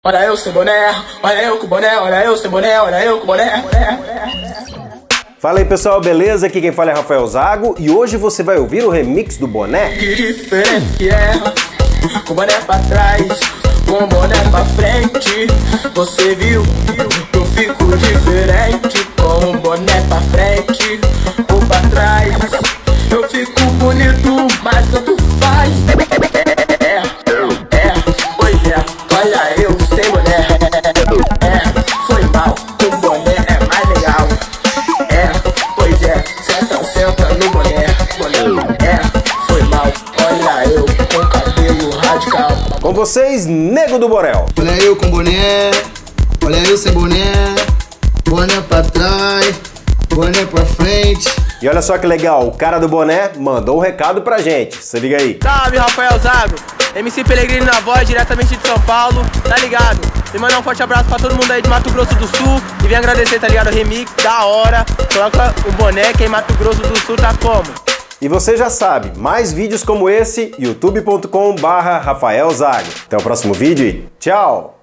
Olha eu sem boné, olha eu com boné, olha eu sem boné, olha eu com boné. Fala aí pessoal, beleza? Aqui quem fala é Rafael Zago e hoje você vai ouvir o remix do boné. Que diferente que é, com boné pra trás, com boné pra frente. Você viu, eu fico diferente, com o boné pra frente ou pra trás. Eu fico bonito, mas tanto faz. Olha eu sem boné. Foi mal, com boné é mais legal. Pois é, senta no boné. Foi mal, olha eu com cabelo radical. Com vocês, Nego do Borel. Olha eu com boné, olha eu sem boné. Boné pra trás, boné pra frente. E olha só que legal, o cara do boné mandou um recado pra gente. Se liga aí. Salve, Rafael Zago. MC Pelegrino na voz, diretamente de São Paulo, tá ligado? E mandar um forte abraço pra todo mundo aí de Mato Grosso do Sul. E vem agradecer, tá ligado? O remix, da hora. Coloca o boné que em Mato Grosso do Sul tá como? E você já sabe, mais vídeos como esse, youtube.com/Rafael Zago. Até o próximo vídeo e tchau!